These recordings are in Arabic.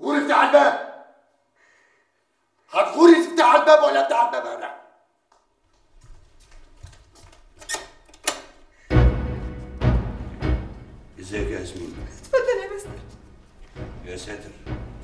غوري افتح الباب. هتغوري تفتح الباب ولا افتح الباب انا؟ ازيك يا ياسمين؟ اتفضل يا مستر. يا ساتر.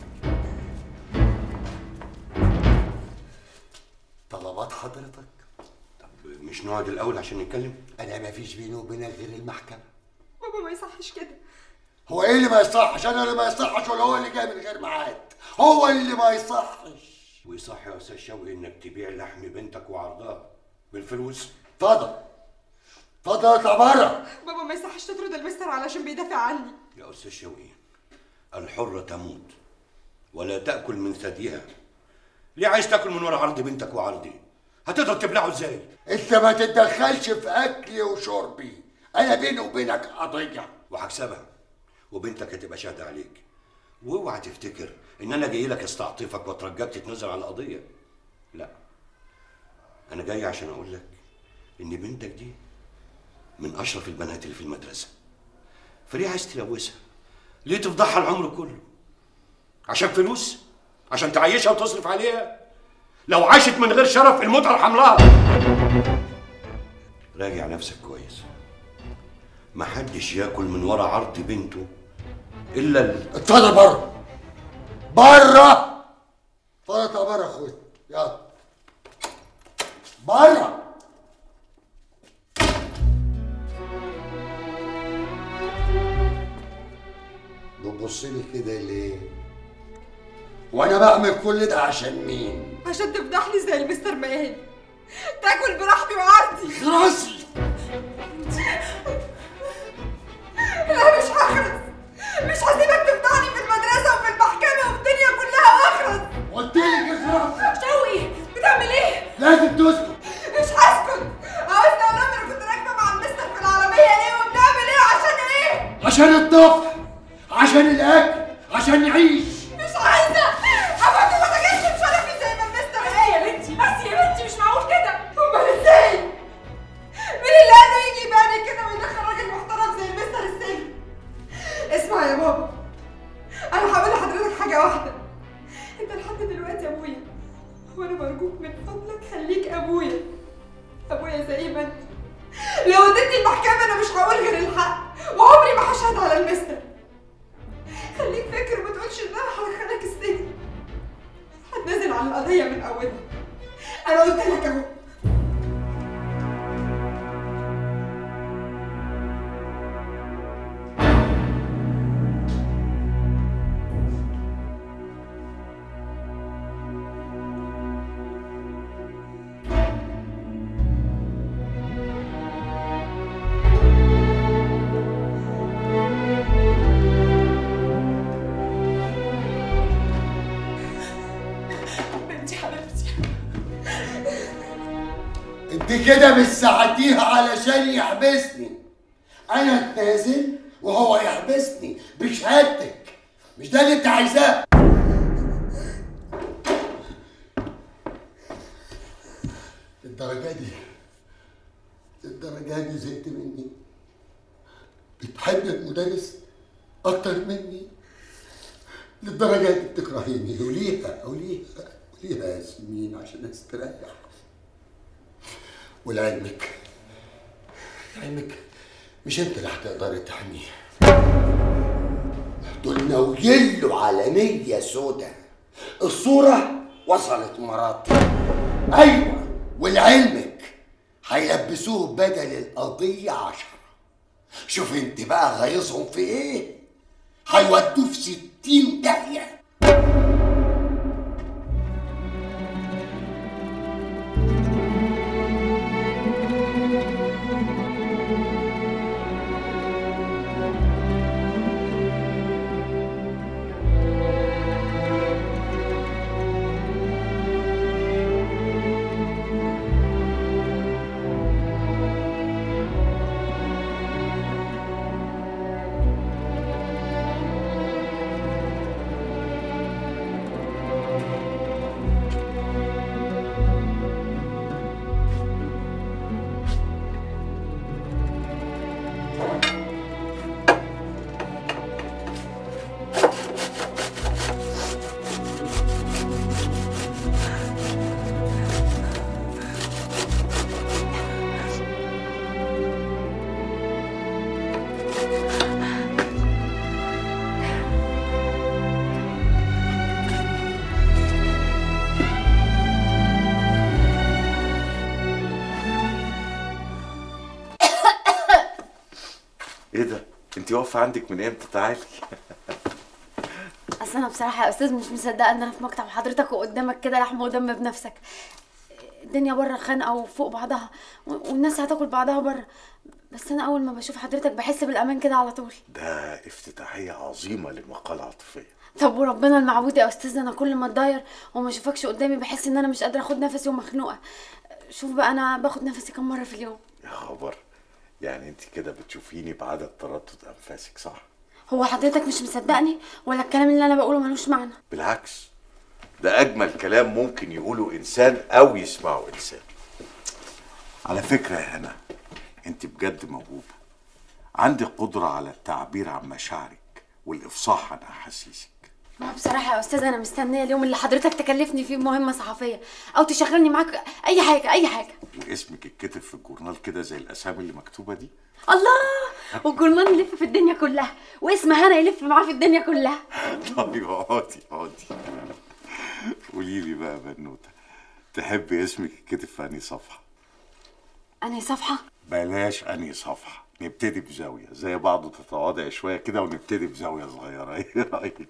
طلبات حضرتك؟ طب مش نقعد الاول عشان نتكلم؟ انا مفيش بيني وبينك غير المحكمه. بابا ما يصحش كده. هو ايه اللي ما يصحش؟ انا اللي ما يصحش ولا هو اللي جاي من غير ميعاد؟ هو اللي ما يصحش. ويصح يا استاذ شوقي انك تبيع لحم بنتك وعرضها بالفلوس؟ اتفضل اتفضل اطلع بره. بابا ما يصحش تطرد المستر علشان بيدافع عني. يا استاذ شوقي، الحرة تموت ولا تأكل من ثديها. ليه عايز تاكل من ورا عرض بنتك وعرضي؟ هتقدر تبلعه ازاي؟ انت ما تتدخلش في اكلي وشربي، انا بيني وبينك قضيه وهكسبها وبنتك هتبقى شاهده عليك. واوعى تفتكر ان انا جاي لك استعطفك واترجاك تتنازل عن القضيه. لا، انا جاي عشان اقول لك ان بنتك دي من اشرف البنات اللي في المدرسه، فليه عايز تلوثها؟ ليه تفضحها العمر كله؟ عشان فلوس؟ عشان تعيشها وتصرف عليها؟ لو عاشت من غير شرف الموت ارحم لها. راجع نفسك كويس. محدش ياكل من ورا عرض بنته الا اتفضل بره بره. اتفضل اطلع بره يا اخويا، يلا بره. بتبص لي كده ليه؟ وانا بعمل كل ده عشان مين؟ عشان تفضحني زي المستر ماهر، تاكل براحتي وعرضي. راسي. لا مش هخرس، مش هسيبك تفضحني في المدرسه وفي المحكمه وفي الدنيا كلها واخرس. قلت لك اخرس. شوقي بتعمل ايه؟ لازم تسكت. مش هسكت. عاوزني اقول لهم انا كنت راكبه مع المستر في العربيه ليه وبنعمل ايه وعشان ايه؟ عشان الطفل، عشان الاكل، عشان نعيش. مش عايزه ابقى ما تجيش بشرفي زي ما المستر قال. يا بنتي بس يا بنتي مش معقول كده. امال ازاي؟ مين اللي قادر يجي يباني كده ويدخل راجل محترم زي المستر السجن؟ اسمع يا بابا، انا هقول لحضرتك حاجه واحده. انت لحد دلوقتي ابويا، وانا برجوك من فضلك خليك ابويا، ابويا زي ما انت. لو اديتني المحكمه انا مش هقول غير الحق وعمري ما هشهد على المستر. خليك فاكر ما تقولش ان انا هدخلك السجن. هتنازل عن القضيه من اولها. انا قلت لك اهو. انت كده بتساعديها علشان يحبسني. انا اتنازل وهو يحبسني بشهادتك، مش ده اللي انت عايزاه؟ الدرجة دي زهقت مني؟ بتحب المدرس اكتر مني؟ للدرجة دي بتكرهيني؟ قوليها يا ياسمين عشان استريح. ولعلمك مش انت اللي هتقدري تحميه. دول ناويين له على نية سودا. الصورة وصلت مراتي. ايوه، ولعلمك هيلبسوه بدل القضية 10. شوف انت بقى غيظهم في ايه؟ هيودوه في 60 داهية. واقفه عندك من امتى؟ تعالي. اصل انا بصراحه يا استاذ مش مصدقه ان انا في مكتب حضرتك وقدامك كده لحم ودم بنفسك. الدنيا بره خانقه وفوق بعضها والناس هتاكل بعضها بره، بس انا اول ما بشوف حضرتك بحس بالامان كده على طول. ده افتتاحيه عظيمه للمقاله العاطفيه. طب وربنا المعبود يا استاذ، انا كل ما اتضاير وما اشوفكش قدامي بحس ان انا مش قادره اخد نفسي ومخنوقه. شوف بقى انا باخد نفسي كم مره في اليوم. يا خبر، يعني انت كده بتشوفيني بعدد تردد انفاسك صح؟ هو حضرتك مش مصدقني ولا الكلام اللي انا بقوله ملوش معنى؟ بالعكس، ده اجمل كلام ممكن يقوله انسان او يسمعه انسان. على فكره يا هنا، انت بجد موهوبه، عندك قدره على التعبير عن مشاعرك والافصاح عن احاسيسك. ما بصراحه يا استاذ انا مستنيه اليوم اللي حضرتك تكلفني فيه بمهمه صحفيه او تشغلني معاك اي حاجه اي حاجه. واسمك اتكتب في الجورنال كده زي الاسامي اللي مكتوبه دي. الله، والجرنان يلف في الدنيا كلها واسم هنا يلف معاه في الدنيا كلها. طيب اقعدي اقعدي. قولي لي بقى بنوته، تحبي اسمك يتكتب في انهي صفحه؟ انهي صفحه؟ بلاش انهي صفحه، نبتدي بزاويه زي بعض وتتواضعي شويه كده ونبتدي بزاويه صغيره، ايه رايك؟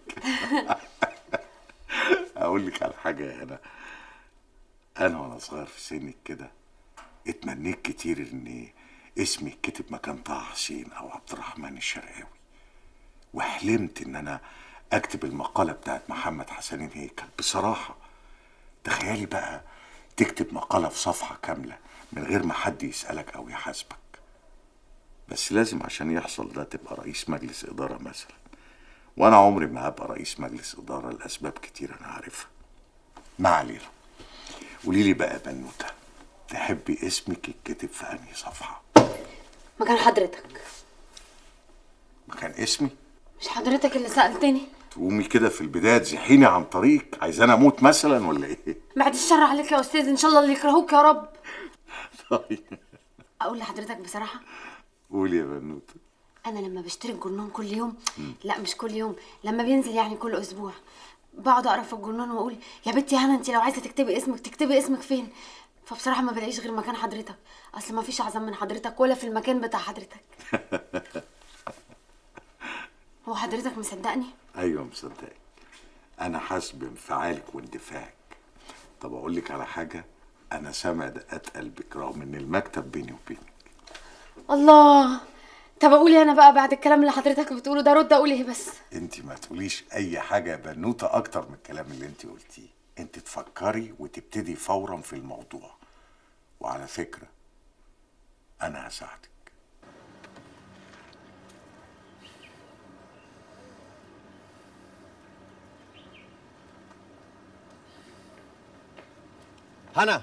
اقول لك على حاجه يا هنا، انا وانا صغير في سنك كده اتمنيت كتير ان اسمي يتكتب مكان طه حسين او عبد الرحمن الشرقاوي، وحلمت ان انا اكتب المقاله بتاعت محمد حسنين هيكل. بصراحه تخيلي بقى تكتب مقاله في صفحه كامله من غير ما حد يسالك او يحاسبك، بس لازم عشان يحصل ده تبقى رئيس مجلس اداره مثلا، وانا عمري ما هبقى رئيس مجلس اداره لاسباب كتير انا عارفها. ما علينا، قولي لي بقى بنوته، تحبي اسمك يتكتب في انهي صفحه؟ مكان حضرتك. مكان اسمي؟ مش حضرتك اللي سالتني؟ تقومي كده في البدايه تزحيني عن طريقك، عايزاني اموت مثلا ولا ايه؟ بعد الشر عليك يا استاذ، ان شاء الله اللي يكرهوك يا رب. طيب اقول لحضرتك بصراحه؟ قولي يا بنوته. انا لما بشتري الجرنان كل يوم، لا مش كل يوم، لما بينزل يعني كل اسبوع، بقعد اقرا في الجرنان واقول يا بنتي هنا انت لو عايزه تكتبي اسمك تكتبي اسمك فين؟ فبصراحه ما بلاقيش غير مكان حضرتك، اصل ما فيش اعظم من حضرتك ولا في المكان بتاع حضرتك. هو حضرتك مصدقني؟ ايوه مصدقك، انا حاسس بانفعالك واندفاعك. طب اقول لك على حاجه، انا سامع دقات قلبك رغم ان المكتب بيني وبينك. الله، طب اقول انا بقى بعد الكلام اللي حضرتك بتقوله ده رد اقول ايه بس؟ انت ما تقوليش اي حاجه يا بنوته اكتر من الكلام اللي انت قلتيه، انت تفكري وتبتدي فورا في الموضوع، وعلى فكره انا هساعدك. هنا،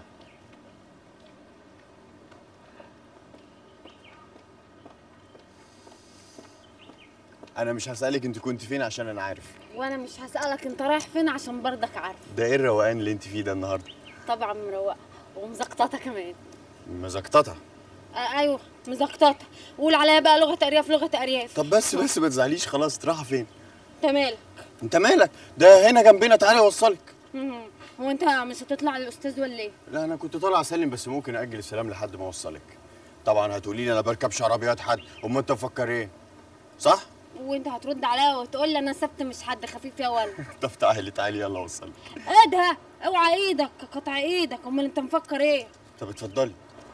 انا مش هسألك انت كنت فين عشان انا عارف، وانا مش هسألك انت رايح فين عشان برضك عارف. ده ايه الروقان اللي انت فيه ده النهارده؟ طبعا مروقه ومزقططه كمان. مزقططه؟ ايوه مزقططه، قول عليها بقى لغه ارياف لغه ارياف. طب بس ما تزعليش، خلاص انت رايحه فين؟ انت مالك؟ انت مالك؟ ده هنا جنبنا، تعالي اوصلك. هو انت مش هتطلع للاستاذ ولا ايه؟ لا انا كنت طالع اسلم، بس ممكن اجل السلام لحد ما اوصلك. طبعا هتقولي لي انا بركبش عربيات حد، امال انت مفكر ايه؟ صح؟ وانت هترد عليا وتقول لي انا سبت مش حد خفيف يا ولد. طب تعالي يلا اوصلك. ايه ده؟ اوعى ايدك، قطع ايدك، امال انت مفكر ايه؟ طب اتفضلي.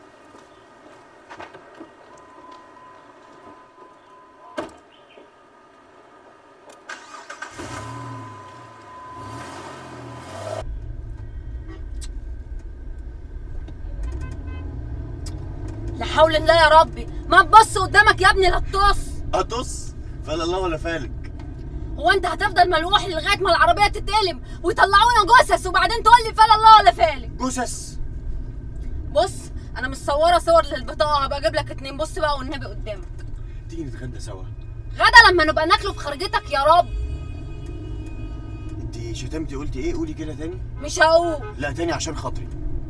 لا حول الله يا ربي، ما تبص قدامك يا ابني لا تطص. اطص؟ فلا الله ولا فالك. هو انت هتفضل ملوح لغايه ما العربيه تتقلب ويطلعونا جثث وبعدين تقول لي فلا الله ولا فالك؟ جثث؟ بص انا مصوره صور للبطاقه، هبقى اجيب لك 2. بص بقى والنبي قدامك. تيجي نتغدى سوا. غدا لما نبقى ناكله في خرجتك يا رب. انت شتمتي قلتي ايه؟ قولي كده تاني. مش هقول. لا تاني عشان خاطري.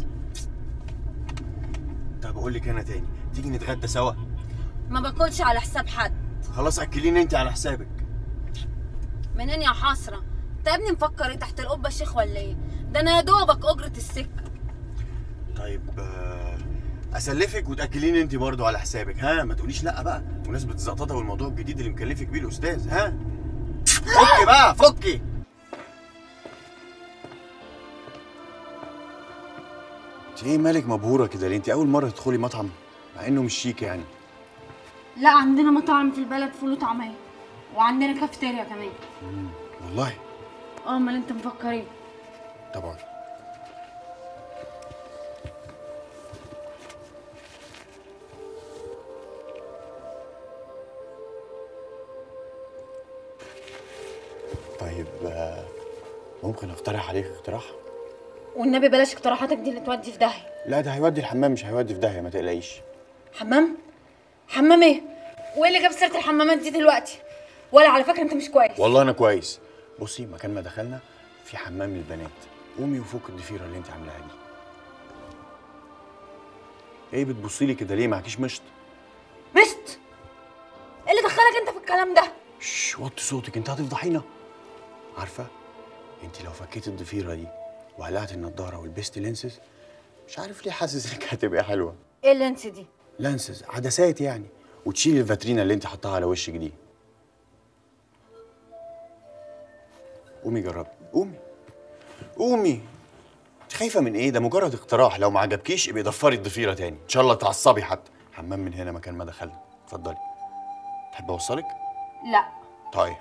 طب اقول لك انا تاني، تيجي نتغدى سوا. ما باكلش على حساب حد. خلاص اكليني انت على حسابك. منين يا حسره؟ انت يا ابني مفكر ايه تحت القبه شيخ ولا ايه؟ ده انا يا دوبك اجره السكه. طيب اسلفك وتاكليني انت برضه على حسابك. ها ما تقوليش لا بقى بمناسبه الزقططه والموضوع الجديد اللي مكلفك بيه الاستاذ. ها فكي بقى فكي. انت ايه مالك مبهوره كده ليه؟ انت اول مره تدخلي مطعم مع انه مش شيك يعني. لا عندنا مطاعم في البلد فول وطعميه، وعندنا كافيتيريا كمان. والله؟ امال انت مفكر ايه؟ طبعا. طيب ممكن اقترح عليك اقتراح؟ والنبي بلاش اقتراحاتك دي اللي تودي في داهيه. لا ده هيودي الحمام مش هيودي في داهيه، ما تقلقيش. حمام؟ حمام ايه؟ وايه اللي جاب سيره الحمامات دي دلوقتي؟ ولا على فكره انت مش كويس. والله انا كويس. بصي مكان ما دخلنا في حمام للبنات، قومي وفك الضفيره اللي انت عاملاها دي. ايه بتبصي لي كده ليه؟ معكيش مشط؟ مشط؟ ايه اللي دخلك انت في الكلام ده؟ وطي صوتك، انت هتفضحينا. عارفه انت لو فكيت الضفيره دي وقلعت النضاره ولبست لينسز، مش عارف ليه حاسس انك هتبقى حلوه. ايه اللينس دي؟ لانسز عدسات يعني، وتشيلي الفاترينا اللي انت حطاها على وشك دي. قومي جربي، قومي قومي. انت خايفه من ايه؟ ده مجرد اقتراح، لو ما عجبكيش ابقي ضفري الضفيره تاني ان شاء الله تعصبي حتى. حمام من هنا مكان ما دخلنا. اتفضلي. تحب اوصلك؟ لا. طيب.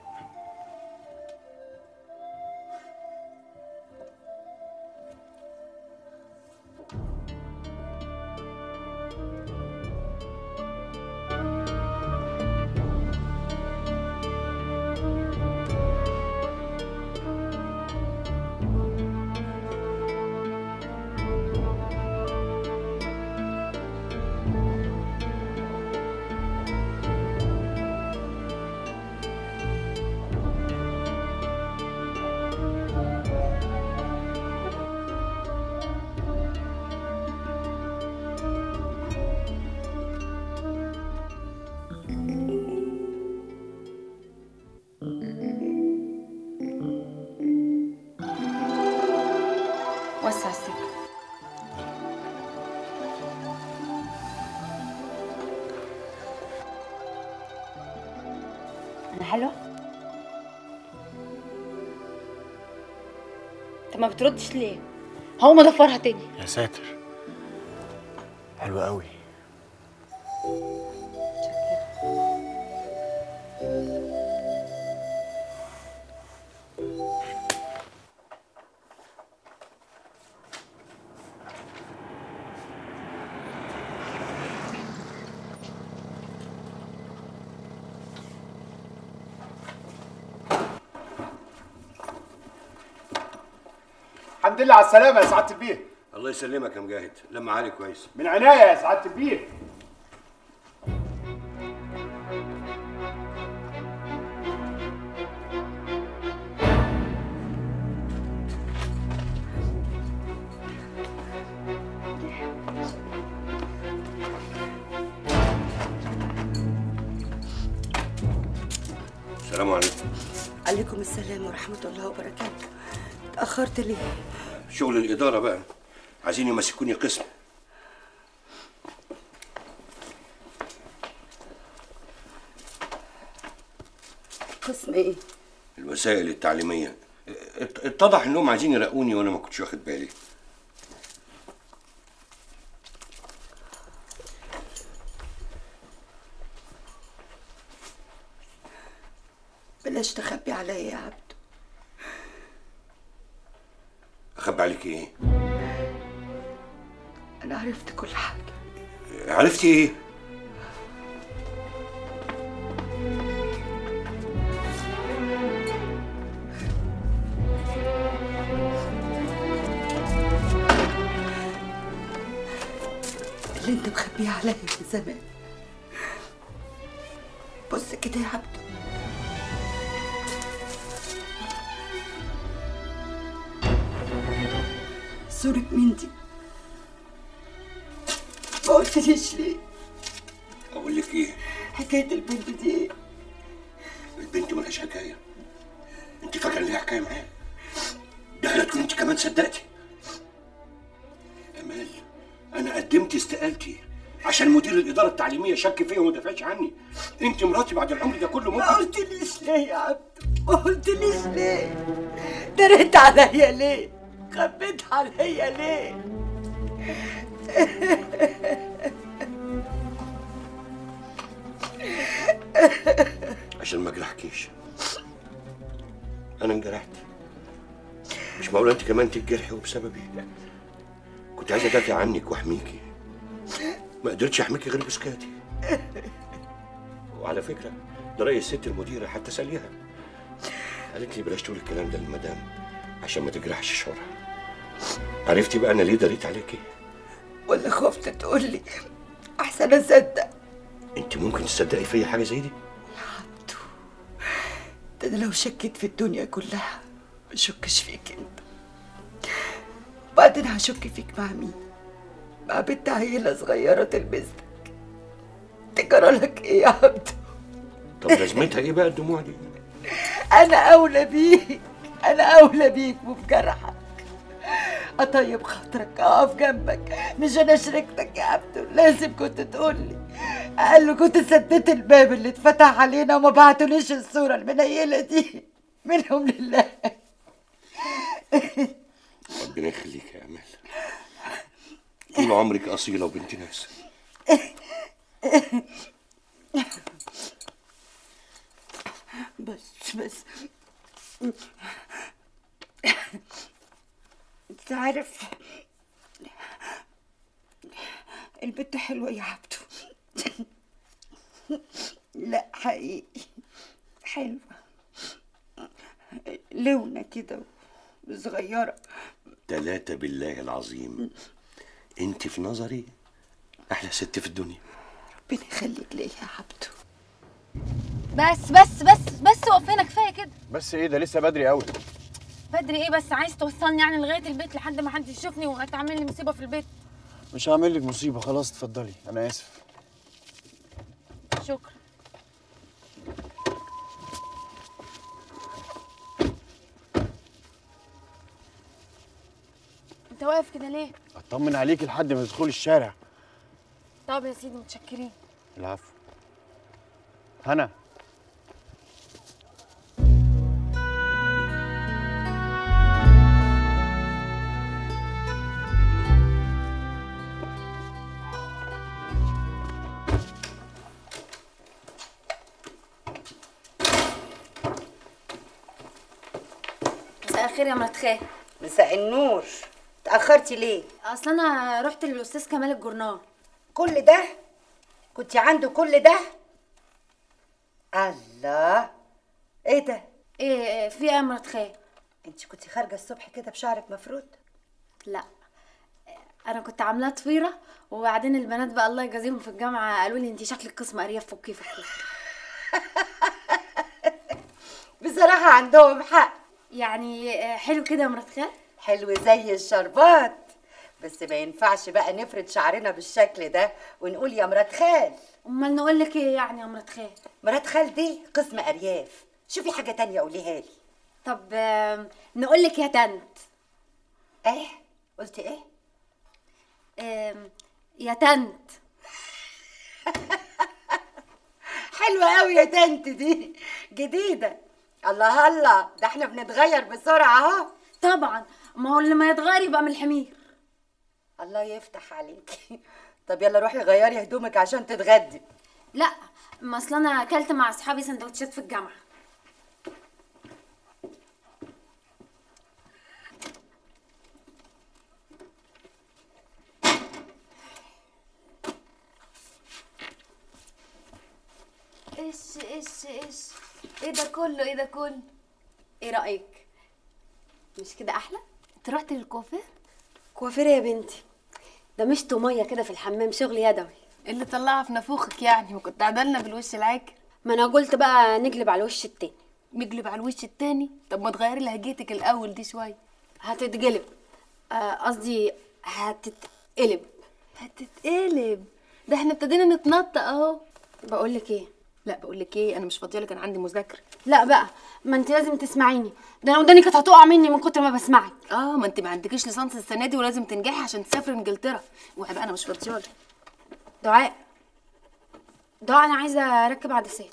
وسع السكه. انا حلوه؟ انت ما بتردش ليه؟ هقوم ادفرها تاني. يا ساتر حلوه قوي. الحمد لله على السلامة يا سعادة البيه. الله يسلمك يا مجاهد، لما علي كويس. من عناية يا سعادة البيه. السلام عليكم. عليكم السلام ورحمة الله وبركاته. اتأخرت ليه؟ شغل الإدارة بقى، عايزين يمسكوني قسم. قسم ايه؟ الوسائل التعليمية. اتضح انهم عايزين يرقوني وانا ما كنتش واخد بالي. بلاش تخبي عليا يا عبدو. اخبي عليك ايه؟ أنا عرفت كل حاجة. عرفتي ايه؟ اللي انت مخبيه عليا من زمان. بص كده يا عبدو. صورة مين دي؟ ما قلتليش ليه؟ اقول لك ايه؟ حكاية البنت دي ايه؟ البنت ملهاش حكايه. انت فاكره ليها حكايه معايا؟ ده لا تكون انت كمان صدقتي. امال انا قدمت استقالتي عشان مدير الاداره التعليميه شك فيا وما دافعش عني. انت مراتي بعد العمر ده كله ممكن ما قلتليش ليه يا عبده؟ ما قلتليش ليه؟ دريت عليا ليه؟ خبيت عليا ليه؟ عشان ما اجرحكيش. انا انجرحت، مش معقول انت كمان تتجرحي وبسببي. كنت عايز ادافع عنك واحميكي، ما قدرتش احميكي غير بسكاتي. وعلى فكره ده راي الست المديره حتى ساليها، قالت لي بلاش تقول الكلام ده للمدام عشان ما تجرحش شعورها. عرفتي بقى انا ليه دريت عليكي؟ ولا خفت تقول لي احسن اصدق؟ انت ممكن تصدقي فيا حاجه زي دي؟ ده انا لو شكيت في الدنيا كلها ما اشكش فيك انت. وبعدين هشك فيك مع مين؟ مع بنت عيله صغيره تلبسك. تجرى لك ايه يا عبده؟ طب لازمتها ايه بقى الدموع دي؟ انا اولى بيك، انا اولى بيك وبجرحك. اطيب خاطرك، اقف جنبك، مش انا شريكتك يا عبده. لازم كنت تقولي، اقل كنت سديت الباب اللي اتفتح علينا وما بعتوليش الصوره المنيله دي. منهم لله. ربنا يخليك يا امال، طول عمرك اصيله وبنت ناس. بس انت عارف البنت حلوه يا عبده. لا حقيقي حلوه، لونة كده وصغيره. 3 بالله العظيم، انت في نظري احلى ست في الدنيا. ربنا يخليك ليا يا عبده. بس وقف هنا، كفايه كده. بس ايه ده لسه بدري قوي. بدري ايه بس؟ عايز توصلني يعني لغايه البيت لحد ما حد يشوفني وتعمل لي مصيبه في البيت؟ مش هعمل لك مصيبه، خلاص اتفضلي، انا اسف. شكرا. انت واقف كده ليه؟ اطمن عليكي لحد ما تدخلي الشارع. طب يا سيدي متشكرين. العفو. هنا مساء الخير يا مرات خال. مساء النور. اتأخرتي ليه؟ اصل انا رحت للاستاذ كمال الجورنال. كل ده؟ كنت عنده كل ده؟ الله، ايه ده؟ ايه في ايه يا مرات خال؟ انت كنت خارجه الصبح كده بشعرك مفروض؟ لا انا كنت عاملاه طفيره، وبعدين البنات بقى الله يجازيهم في الجامعه قالوا لي انت شكلك قسم ارياف، فكي. بصراحه عندهم حق. يعني حلو كده يا مرات خال؟ حلو زي الشربات، بس ما ينفعش بقى نفرد شعرنا بالشكل ده ونقول يا مرات خال. امال نقول لك ايه يعني يا مرات خال؟ مرات خال دي قسم ارياف. شوفي حاجه تانية قوليها لي. طب نقول لك يا تنت. ايه قلتي ايه؟ يا تنت. حلوه قوي يا تنت دي، جديده. الله الله، ده احنا بنتغير بسرعه اهو. طبعا، ما هو اللي ما يتغير يبقى من الحمير. الله يفتح عليكي. طب يلا روحي غيري هدومك عشان تتغدي. لا، ما اصل انا اكلت مع اصحابي سندوتشات في الجامعه. ايش ايه ده كله؟ ايه ده كله؟ ايه رايك؟ مش كده احلى؟ انت رحت للكوافير؟ كوافير يا بنتي؟ ده مش ميه كده في الحمام، شغل يدوي. اللي طلعها في نافوخك يعني، وكنت عدلنا بالوش العاكر. ما انا قلت بقى نقلب على الوش التاني. نقلب على الوش التاني؟ طب ما تغيري لهجتك الاول دي شويه. هتتقلب، قصدي هتتقلب. هتتقلب؟ ده احنا ابتدينا نتنطق اهو. بقول لك ايه، لا بقول لك ايه، انا مش فاضيه لك، انا عندي مذاكره. لا بقى، ما انت لازم تسمعيني، ده انا وداني كانت هتقع مني من كتر ما بسمعك. ما انت ما عندكيش ليسانس السنه دي ولازم تنجحي عشان تسافري انجلترا. وهبقى انا مش فاضيه لك. دعاء، انا عايزه اركب عدسات.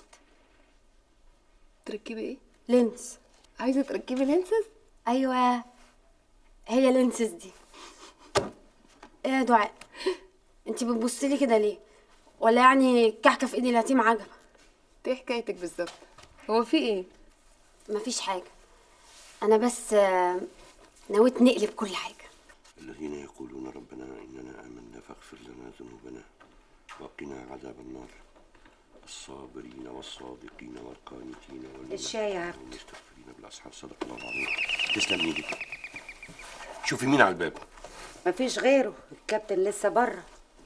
تركبي ايه؟ لينس. عايزه تركبي لينسز؟ ايوه، هي لينسز دي. ايه يا دعاء، انت بتبصي لي كده ليه؟ ولا يعني كحكه في ايدي اليتيم عجبه؟ ايه حكايتك بالظبط؟ هو في ايه؟ مفيش حاجه، انا بس نويت نقلب كل حاجه. الذين يقولون ربنا اننا امنا فاغفر لنا ذنوبنا وقنا عذاب النار الصابرين والصادقين والقانتين الشاي يا عبد. والمستغفرين بالاسحار. صدق الله العظيم. تسلم ايدك. شوفي مين على الباب. مفيش غيره، الكابتن لسه بره.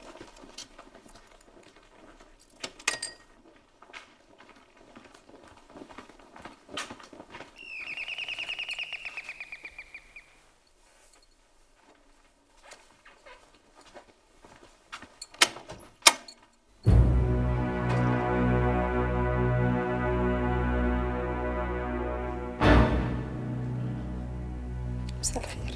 مساء الخير.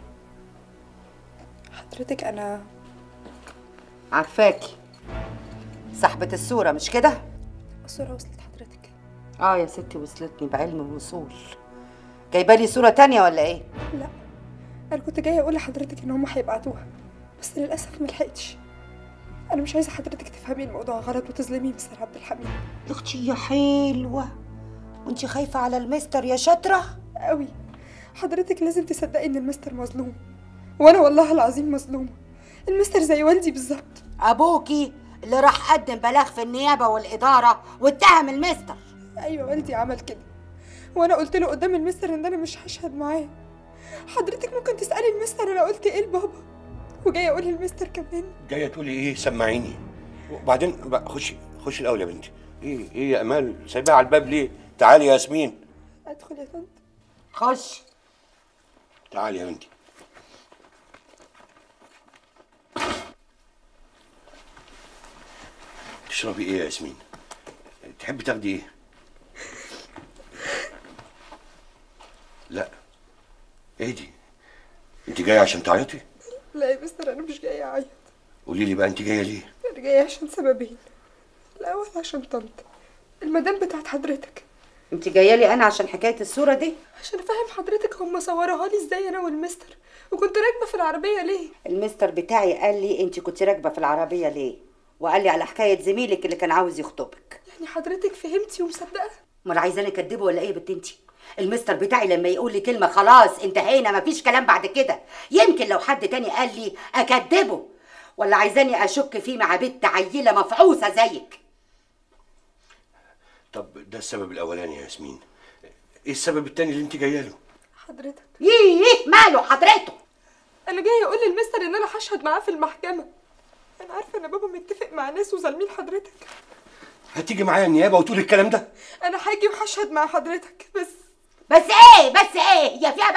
حضرتك أنا عارفاكي، صاحبة الصورة مش كده؟ الصورة وصلت حضرتك؟ يا ستي وصلتني بعلم الوصول. جايبالي صورة تانية ولا ايه؟ لا، أنا كنت جاية أقول لحضرتك إن هما هيبعتوها، بس للأسف ملحقتش. أنا مش عايزة حضرتك تفهمي الموضوع غلط وتظلمي مستر عبد الحميد. يا اختي يا حلوة، وانت خايفة على المستر يا شاطرة؟ قوي. حضرتك لازم تصدقي إن المستر مظلوم، وأنا والله العظيم مظلومة. المستر زي والدي بالظبط. أبوكي اللي راح قدم بلاغ في النيابة والإدارة واتهم المستر. أيوة، والدي عمل كده، وأنا قلت له قدام المستر إن أنا مش هشهد معاه. حضرتك ممكن تسألي المستر أنا قلت إيه لبابا، وجاية أقول للمستر كمان. جايه تقولي ايه؟ سمعيني. وبعدين خشي الاول يا بنتي. ايه يا امال سايباها على الباب ليه؟ تعالي يا ياسمين. أدخل يا طنط؟ خش. تعالي يا بنتي. تشربي ايه يا ياسمين؟ تحبي تاخدي ايه؟ لا اهدي، انت جايه عشان تعيطي؟ لا يا مستر، أنا مش جاية أعيط. قولي لي بقى انت جايه ليه؟ أنا جاية عشان سببين. الأول عشان طنط المدام بتاعت حضرتك. انت جايه لي انا عشان حكايه الصوره دي؟ عشان افهم حضرتك هم صوروها لي ازاي انا والمستر، وكنت راكبه في العربيه ليه. المستر بتاعي قال لي انت كنت راكبه في العربيه ليه، وقال لي على حكايه زميلك اللي كان عاوز يخطبك. يعني حضرتك فهمتي ومصدقه؟ امال عايزاني اكدبه ولا ايه يا بنت انت؟ المستر بتاعي لما يقول لي كلمه خلاص انتهينا، مفيش كلام بعد كده. يمكن لو حد تاني قال لي اكدبه، ولا عايزاني اشك فيه مع بنت عيله مفعوصه زيك؟ طب ده السبب الاولاني يا ياسمين، ايه السبب التاني اللي انت جايه له؟ حضرتك ايه ماله حضرته؟ انا جايه اقول للمستر ان انا هشهد معاه في المحكمه. انا عارفه ان بابا متفق مع ناس وظالمين حضرتك. هتيجي معايا النيابه وتقول الكلام ده؟ انا هاجي وهشهد مع حضرتك. بس ايه هي فيها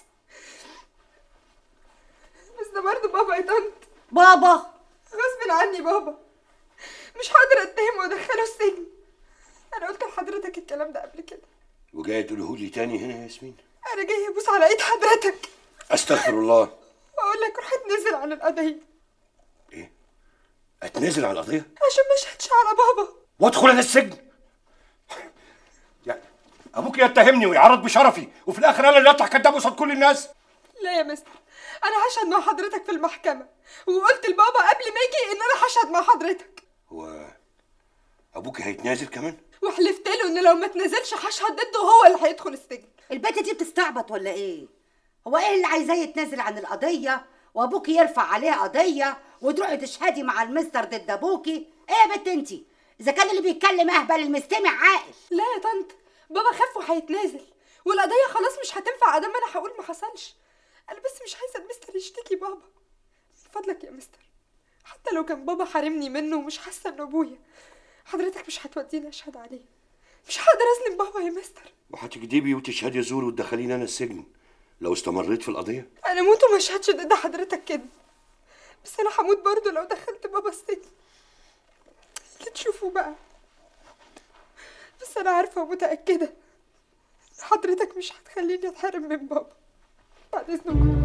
بس ده برضه بابا يا طنط. بابا غصب عني بابا، مش هقدر اتهمه وادخله السجن. انا قلت لحضرتك الكلام ده قبل كده. وجايه تقوله لي تاني هنا يا ياسمين؟ انا جايه ابوس على ايد حضرتك. استغفر الله. واقول لك روح اتنزل عن القضيه. ايه؟ اتنزل عن القضيه؟ عشان ما اشهدش على بابا وادخل انا السجن؟ يعني ابوك يتهمني ويعرض بشرفي، وفي الاخر انا اللي اطلع كداب قصاد كل الناس؟ لا يا مستر، انا هشهد مع حضرتك في المحكمه، وقلت لبابا قبل ما يجي ان انا هشهد مع حضرتك. هو ابوك هيتنازل كمان؟ وحلفت له ان لو ما تنازلش هشهد ضده وهو اللي هيدخل السجن. البنت دي بتستعبط ولا ايه؟ هو ايه اللي عايزاه يتنازل عن القضيه وابوك يرفع عليها قضيه وتروحي تشهدي مع المستر ضد ابوكي؟ ايه يا بنت انتي؟ اذا كان اللي بيتكلم اهبل المستمع عاقل. لا يا طنط، بابا خاف وهيتنازل، والقضيه خلاص مش هتنفع ادام انا هقول ما حصلش. انا بس مش عايزه المستر يشتكي بابا. من فضلك يا مستر، حتى لو كان بابا حارمني منه ومش حاسه انه ابويا، حضرتك مش هتوديني اشهد عليه. مش هقدر اظلم بابا يا مستر. وهتكدبي وتشهدي زور وتدخليني انا السجن لو استمريت في القضيه؟ انا موت وما اشهدش ضد حضرتك كده، بس انا هموت برضه لو دخلت بابا السجن. اللي تشوفوا بقى. بس انا عارفه ومتاكده حضرتك مش هتخليني اتحرم من بابا. بعد اذنكم.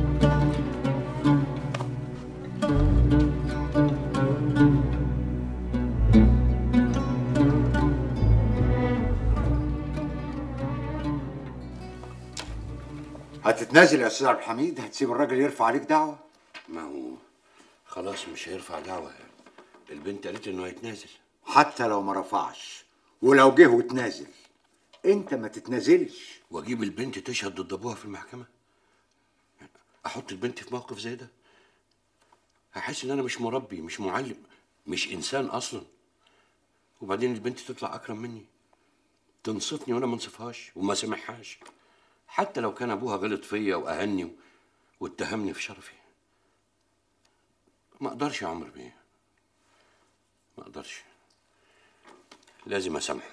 هتتنازل يا استاذ عبد الحميد؟ هتسيب الراجل يرفع عليك دعوه؟ ما هو خلاص مش هيرفع دعوه. البنت قالت انه هيتنازل. حتى لو ما رفعش ولو جه وتنازل انت ما تتنازلش. واجيب البنت تشهد ضد ابوها في المحكمه؟ احط البنت في موقف زي ده؟ هحس ان انا مش مربي، مش معلم، مش انسان اصلا. وبعدين البنت تطلع اكرم مني، تنصفني وانا ما انصفهاش وما سامحهاش، حتى لو كان ابوها غلط فيا واهني واتهمني في شرفي. ما اقدرش يا عمرو بيه، ما اقدرش، لازم اسامحه.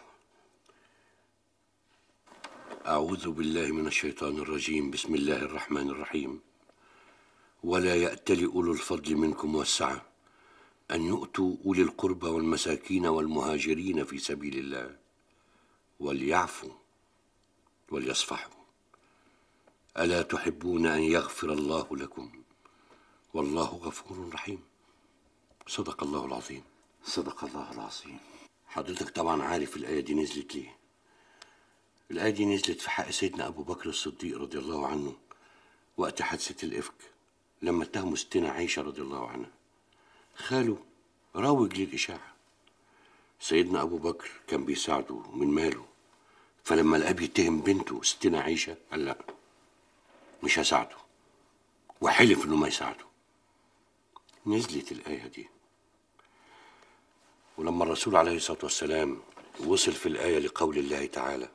اعوذ بالله من الشيطان الرجيم. بسم الله الرحمن الرحيم. ولا يأتل أولو الفضل منكم والسعة أن يؤتوا أولي القربى والمساكين والمهاجرين في سبيل الله وليعفوا وليصفحوا. ألا تحبون أن يغفر الله لكم والله غفور رحيم. صدق الله العظيم. صدق الله العظيم. حضرتك طبعا عارف الآية دي نزلت ليه. الآية دي نزلت في حق سيدنا أبو بكر الصديق رضي الله عنه وقت حادثة الإفك، لما اتهموا ستنا عائشة رضي الله عنها. خاله راوج للإشاعة. سيدنا أبو بكر كان بيساعده من ماله، فلما الأب يتهم بنته ستنا عائشة قال لا مش هساعده، وحلف إنه ما يساعده. نزلت الآية دي. ولما الرسول عليه الصلاة والسلام وصل في الآية لقول الله تعالى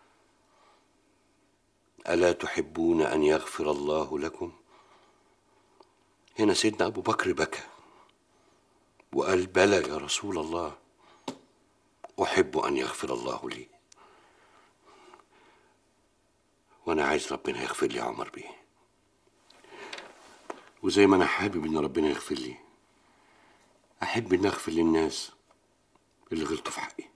ألا تحبون أن يغفر الله لكم، هنا سيدنا أبو بكر بكى وقال بلى يا رسول الله، أحب أن يغفر الله لي، وأنا عايز ربنا يغفر لي يا عمر بيه. وزي ما أنا حابب إن ربنا يغفر لي، أحب إن أغفر للناس اللي غلطوا في حقي.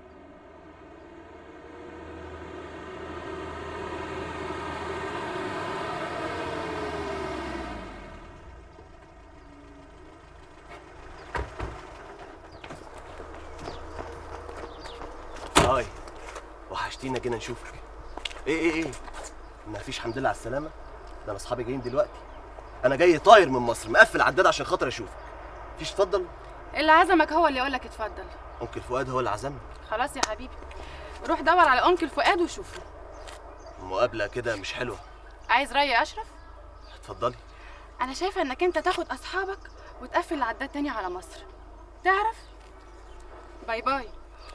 هاي وحشتينا كده نشوفك. ايه ما فيش حمد لله على السلامه. ده انا اصحابي جايين دلوقتي، انا جاي طاير من مصر مقفل عداد عشان خاطر اشوفك. مفيش؟ اتفضل. اللي عزمك هو اللي يقولك اتفضل. انكل فؤاد هو اللي عزمني. خلاص يا حبيبي، روح دور على انكل فؤاد وشوفه. المقابله كده مش حلوه. عايز رأي يا اشرف؟ اتفضلي. انا شايفه انك انت تاخد اصحابك وتقفل العداد تاني على مصر، تعرف؟ باي باي.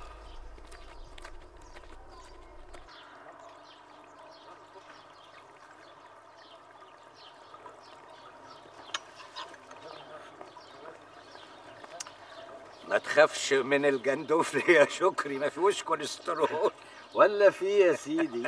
ما تخافش من الجندوفلي يا شكري، ما فيهوش كوليسترول. ولا في يا سيدي.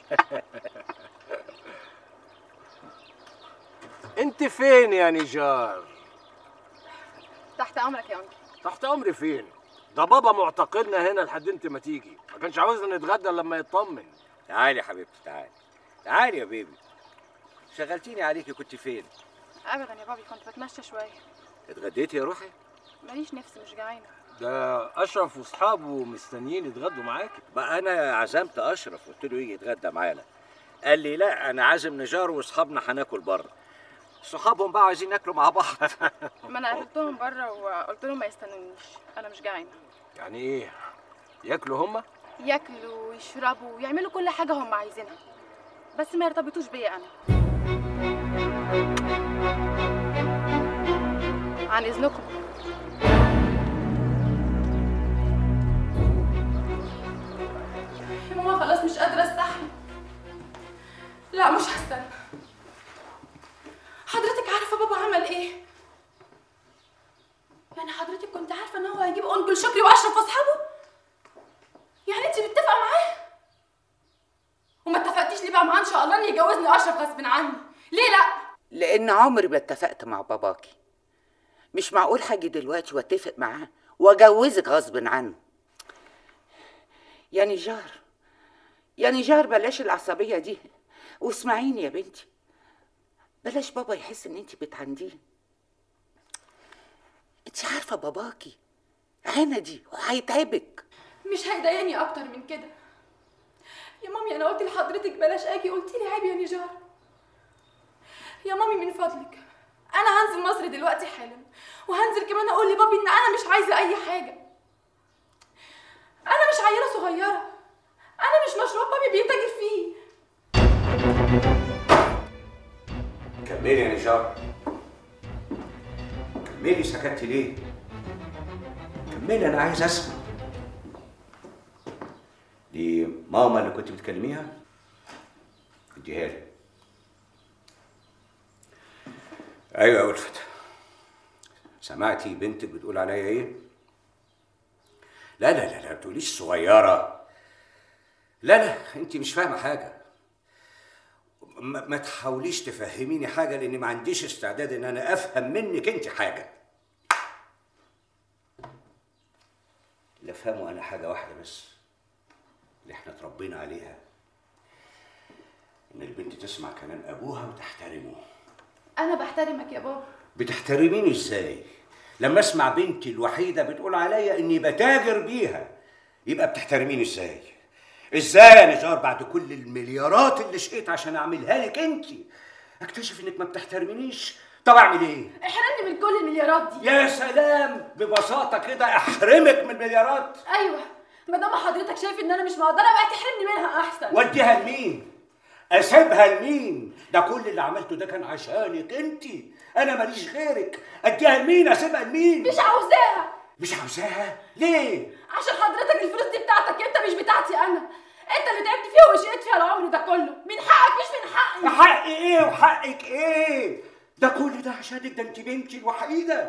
انت فين يا نجار؟ تحت امرك يا انكل. تحت امري فين؟ ده بابا معتقلنا هنا لحد انت ما تيجي، ما كانش عاوزنا نتغدى لما يطمن. تعالي يا حبيبتي، تعالي يا بيبي. شغلتيني عليكي، كنت فين؟ ابدا يا بابي، كنت بتمشى شويه. اتغديتي يا روحي؟ ماليش نفس، مش جعانه. ده اشرف واصحابه مستنيين يتغدوا معاكي. بقى انا عزمت اشرف، قلت له يجي يتغدى معانا، قال لي لا انا عازم نجار واصحابنا هناكل بره. صحابهم بقى عايزين ياكلوا مع بعض. ما انا قابلتهم بره وقلت لهم ما يستنونيش، انا مش جعانه. يعني ايه؟ ياكلوا هما؟ ياكلوا ويشربوا ويعملوا كل حاجه هم عايزينها، بس ما يرتبطوش بيا انا. عن اذنكم. يا ماما خلاص مش قادره استحمل. لا مش هستنى. حضرتك عارفه بابا عمل ايه؟ يعني حضرتك كنت عارفه ان هو هيجيب انكل شكري واشرف واصحابه؟ يعني انت متفقه معاه؟ وما اتفقتيش ليه بقى معاه ان شاء الله ان يجوزني اشرف غصب عني؟ ليه لا؟ لان عمري ما اتفقت مع باباكي. مش معقول حاجه دلوقتي واتفق معاه واجوزك غصب عنه. يا نجار، يا نجار بلاش العصبية دي، واسمعيني يا بنتي، بلاش بابا يحس ان انت بتعنديه. انت عارفة باباكي عندي وهيتعبك. مش هيضايقني اكتر من كده يا مامي. انا قلت لحضرتك بلاش اجي، قلتي لي عيب يا نجار. يا مامي من فضلك، انا هنزل مصر دلوقتي حالا، وهنزل كمان اقول لبابي ان انا مش عايزه اي حاجه. انا مش عيله صغيره، انا مش مشروب بابي بيتاجر فيه. كملي يا نجار، كملي. سكتي ليه؟ كملي، انا عايز اسمع. دي ماما اللي كنت بتكلميها؟ اديها لي. ايوه يا ألفت، سمعتي بنتك بتقول عليا ايه؟ لا لا لا لا، ما تقوليش صغيره. لا لا، انت مش فاهمه حاجه. ما تحاوليش تفهميني حاجه، لاني ما عنديش استعداد ان انا افهم منك انت حاجه. اللي افهمه انا حاجه واحده بس، اللي احنا اتربينا عليها، ان البنت تسمع كلام ابوها وتحترمه. انا بحترمك يا بابا. بتحترميني ازاي؟ لما اسمع بنتي الوحيده بتقول عليا اني بتاجر بيها، يبقى بتحترميني ازاي؟ ازاي يا نجار بعد كل المليارات اللي شقيت عشان اعملها لك انت اكتشف انك ما بتحترمينيش؟ طب اعمل ايه؟ احرمني من كل المليارات دي. يا سلام، ببساطه كده احرمك من المليارات؟ ايوه، ما دام حضرتك شايف ان انا مش مقدره بقى تحرمني منها احسن. وديها لمين؟ اسيبها لمين؟ ده كل اللي عملته ده كان عشانك انت، انا ماليش غيرك. اديها لمين؟ اسيبها لمين؟ مش عاوزاها. مش عاوزاها؟ ليه؟ عشان حضرتك الفلوس دي بتاعتك انت، مش بتاعتي انا. انت اللي تعبت فيها وشقيت فيها العمر ده كله، من حقك مش من حقي. حقي ايه وحقك ايه؟ ده كل ده عشانك، ده انت بنتي الوحيده.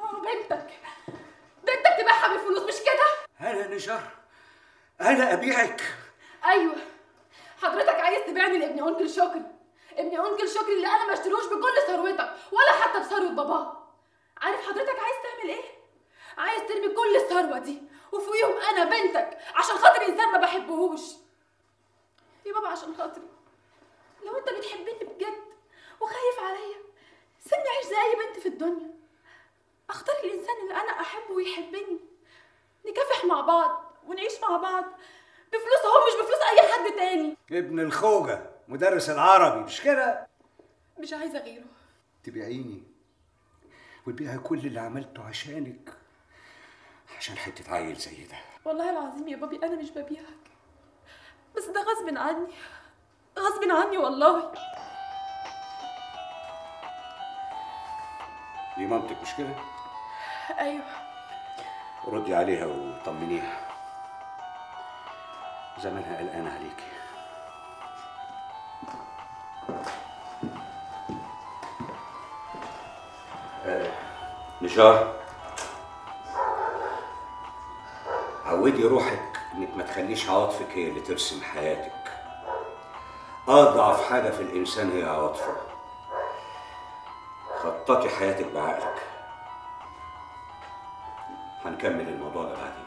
بنتك تبيعها بالفلوس مش كده؟ انا نجار، انا ابيعك؟ ايوه، حضرتك عايز تبيعني لابن انكل شكري، ابن انكل شكري اللي انا ما اشتروش بكل ثروتك ولا حتى بثروه باباه. عارف حضرتك عايز تعمل ايه؟ عايز ترمي كل الثروه دي وفوقيهم انا بنتك عشان خاطر انسان ما بحبهوش. يا بابا عشان خاطري، لو انت بتحبني بجد وخايف عليا، سيبني اعيش زي اي بنت في الدنيا. اختار الانسان اللي انا احبه ويحبني، نكافح مع بعض ونعيش مع بعض بفلوس اهو، مش بفلوس اي حد تاني. ابن الخوجه مدرس العربي مش كده؟ مش عايزه غيره. تبيعيني وتبيعي كل اللي عملته عشانك عشان حته عيل زي ده؟ والله العظيم يا بابي انا مش ببيعك، بس ده غصب عني، غصب عني والله. دي مامتك مش كده؟ ايوه. ردي عليها وطمنيها، زمانها قلقانه عليكي. نجار، عودي روحك انك ما تخليش عواطفك هي اللي ترسم حياتك. اضعف حاجه في الانسان هي عواطفه. خططي حياتك بعقلك. هنكمل الموضوع ده بعدين.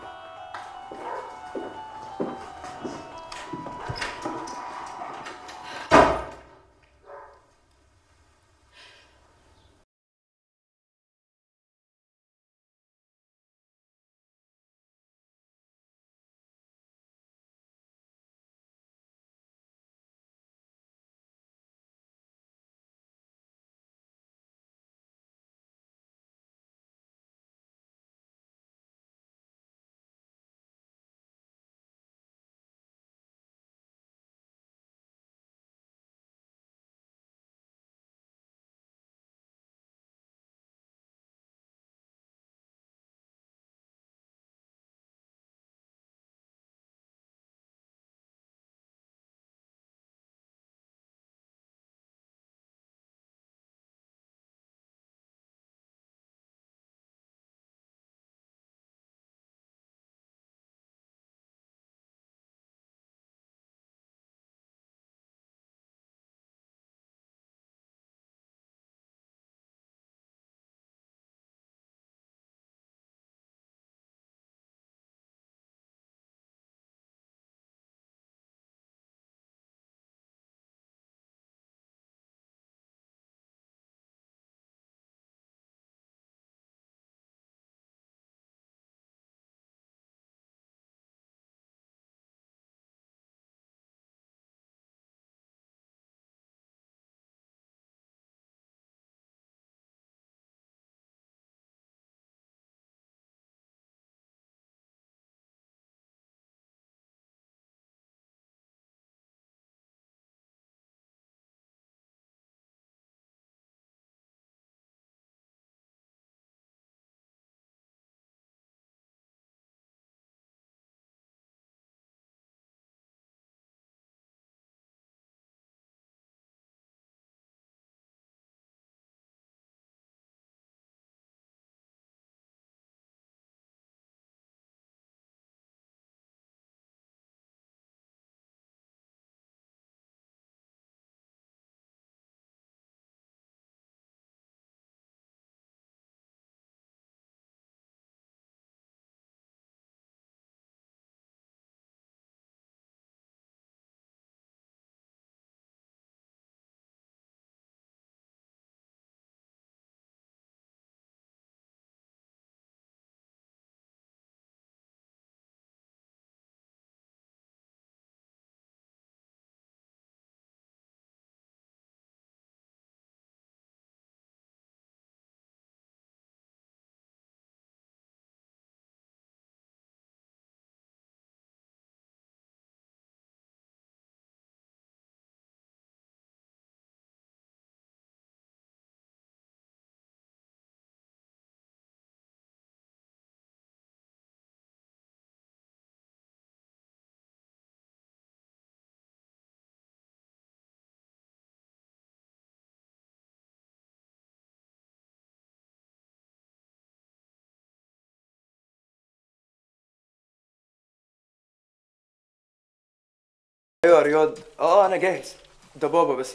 ايوه يا رياض، انا جاهز. ده بابا بس.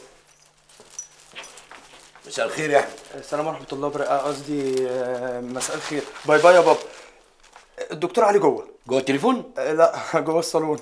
مساء الخير يا احمد. السلام ورحمه الله وبركاته. قصدي مساء الخير. باي باي يا بابا. الدكتور علي جوه. جوه التليفون؟ لا، جوه الصالون.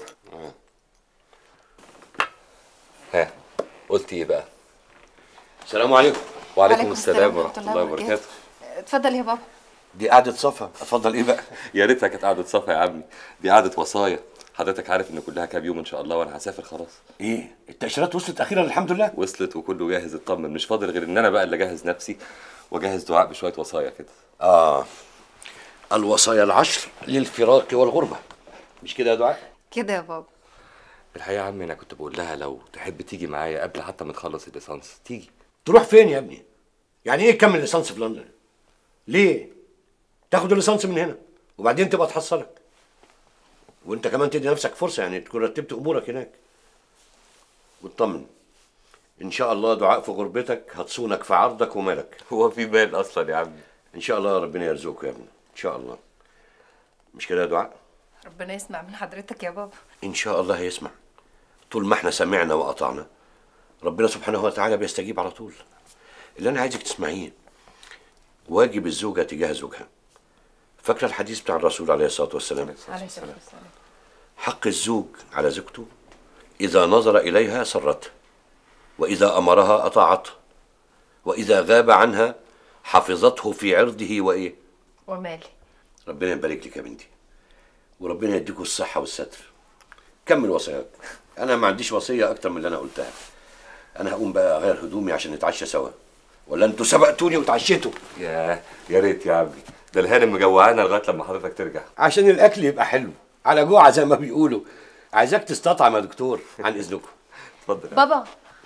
ها قلت ايه بقى؟ السلام عليكم. وعليكم السلام ورحمه الله وبركاته. اتفضل يا بابا. دي قعدة صفا، اتفضل. ايه بقى؟ يا ريتها كانت قعدة صفا يا عمي، دي قعدة وصايا. حضرتك عارف ان كلها كام يوم ان شاء الله وانا هسافر خلاص. ايه التأشيرات وصلت اخيرا الحمد لله؟ وصلت وكله جاهز، اطمن. مش فاضل غير ان انا بقى اللي اجهز نفسي واجهز دعاء بشويه وصايا كده. الوصايا العشر للفراق والغربة، مش كده يا دعاء؟ كده يا بابا. الحقيقه يا عمي انا كنت بقول لها لو تحب تيجي معايا قبل حتى ما تخلص الليسانس تيجي. تروح فين يا ابني؟ يعني ايه تكمل ليسانس في لندن؟ ليه؟ تاخد الليسانس من هنا وبعدين تبقى تحصلك، وانت كمان تدي نفسك فرصه يعني تكون رتبت امورك هناك. واطمن ان شاء الله دعاء في غربتك هتصونك في عرضك ومالك. هو في بال اصلا يا عمي؟ ان شاء الله ربنا يرزقك يا ابني ان شاء الله. مش كده يا دعاء؟ ربنا يسمع من حضرتك يا بابا. ان شاء الله هيسمع. طول ما احنا سمعنا واطعنا ربنا سبحانه وتعالى بيستجيب على طول. اللي انا عايزك تسمعيه واجب الزوجه تجاه زوجها. فاكره الحديث بتاع الرسول عليه الصلاه والسلام؟ عليه الصلاه والسلام. حق الزوج على زوجته اذا نظر اليها سرته، واذا امرها اطاعته، واذا غاب عنها حفظته في عرضه وايه ومالي. ربنا يبارك لك يا بنتي، وربنا يديكوا الصحه والستر. كمل وصيات. انا ما عنديش وصيه اكتر من اللي انا قلتها. انا هقوم بقى اغير هدومي عشان نتعشى سوا، ولا انتوا سبقتوني وتعشيتوا؟ يا ريت يا عمي، ده الهانم مجوعانا لغايه لما حضرتك ترجع. عشان الاكل يبقى حلو على جوع زي ما بيقولوا. عايزاك تستطعم يا دكتور عن اذنكم. اتفضل. بابا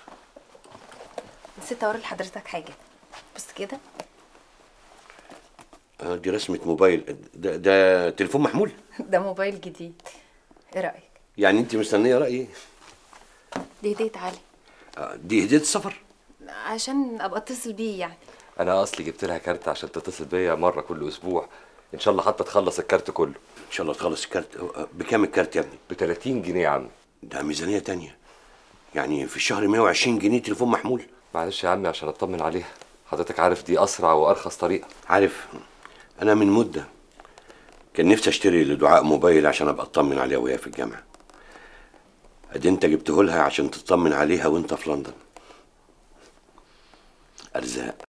نسيت اوري لحضرتك حاجه. بص كده. دي رسمه موبايل. ده تليفون محمول؟ ده موبايل جديد. ايه رايك؟ يعني انت مستنيه رايي؟ دي هديه علي. دي هديه السفر؟ عشان ابقى اتصل بيه يعني. انا اصلي جبت لها كارت عشان تتصل بيا مره كل اسبوع، ان شاء الله حتى تخلص الكارت كله. ان شاء الله تخلص الكارت. بكام الكارت يا ابني؟ ب 30 جنيه يا عم. ده ميزانيه تانية يعني في الشهر 120 جنيه تليفون محمول. معلش يا عمي عشان اطمن عليها، حضرتك عارف دي اسرع وارخص طريقه. عارف، انا من مده كان نفسي اشتري لدعاء موبايل عشان ابقى اطمن عليها وهي في الجامعه. ادي انت جبته لها عشان تطمن عليها وانت في لندن. ارزاق.